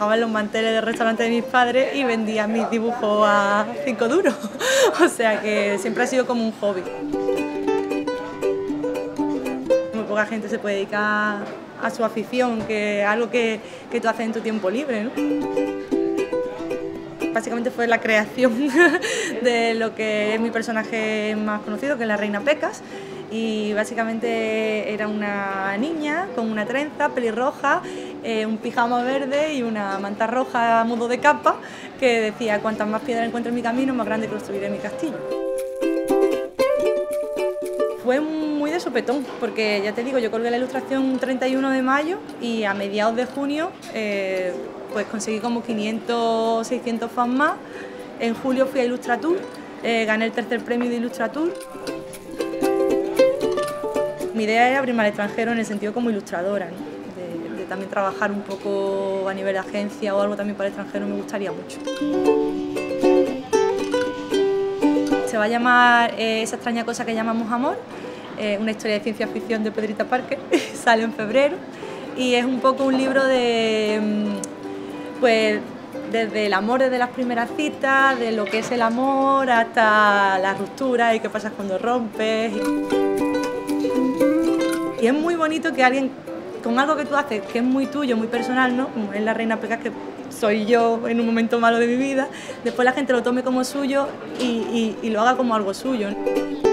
trabajaba en los manteles del restaurante de mis padres y vendía mis dibujos a 5 duros. O sea que siempre ha sido como un hobby. Muy poca gente se puede dedicar a su afición, que es algo que tú haces en tu tiempo libre, ¿no? Básicamente fue la creación de lo que es mi personaje más conocido, que es la Reina Pecas, y básicamente era una niña con una trenza pelirroja, un pijama verde y una manta roja a modo de capa, que decía: cuantas más piedras encuentre en mi camino, más grande construiré mi castillo. Fue muy de sopetón, porque ya te digo, yo colgué la ilustración un 31 de mayo y a mediados de junio pues conseguí como 500 o 600 fans más. En julio fui a Ilustratur, gané el tercer premio de Ilustratur. Mi idea es abrirme al extranjero en el sentido como ilustradora, ¿no? de también trabajar un poco a nivel de agencia o algo también para el extranjero, me gustaría mucho. Se va a llamar Esa extraña cosa que llamamos amor, una historia de ciencia ficción de Pedrita Parker, sale en febrero y es un poco un libro de, pues, desde el amor, desde las primeras citas, de lo que es el amor hasta la ruptura y qué pasa cuando rompes. Y es muy bonito que alguien, con algo que tú haces que es muy tuyo, muy personal, ¿no? Como es la Reina Pecas, que soy yo en un momento malo de mi vida, después la gente lo tome como suyo y lo haga como algo suyo, ¿no?